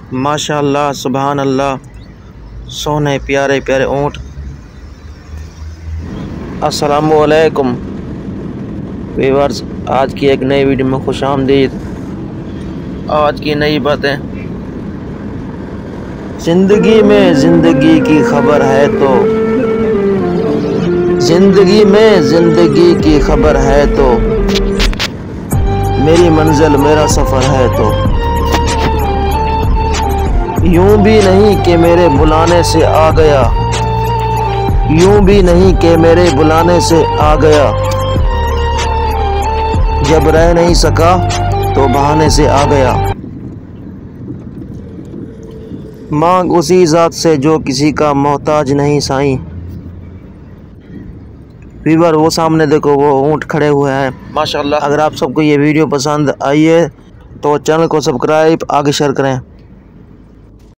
माशाअल्लाह, सुभान अल्लाह, सोने प्यारे प्यारे ऊँट। अस्सलामु अलैकुम व्यूअर्स, आज की एक नई वीडियो में खुश आमदीद। आज की नई बातें। ज़िंदगी में ज़िंदगी की खबर है तो, ज़िंदगी में ज़िंदगी की खबर है तो, मेरी मंजिल मेरा सफ़र है तो, यूं भी नहीं कि मेरे बुलाने से आ गया, यूं भी नहीं कि मेरे बुलाने से आ गया, जब रह नहीं सका तो बहाने से आ गया। मांग उसी ज़ात से जो किसी का मोहताज नहीं साईं। वीवर वो सामने देखो, वो ऊँट खड़े हुए हैं माशाअल्लाह। अगर आप सबको ये वीडियो पसंद आई है तो चैनल को सब्सक्राइब, आगे शेयर करें।